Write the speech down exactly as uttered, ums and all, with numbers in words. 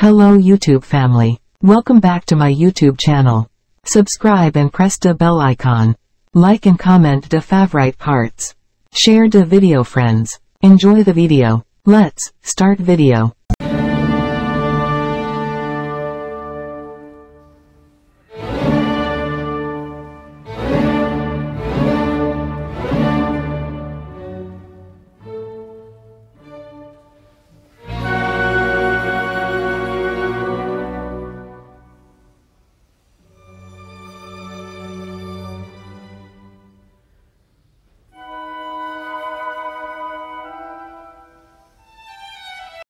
Hello YouTube family. Welcome back to my YouTube channel. Subscribe and press the bell icon. Like and comment the favorite parts. Share the video friends. Enjoy the video. Let's start video.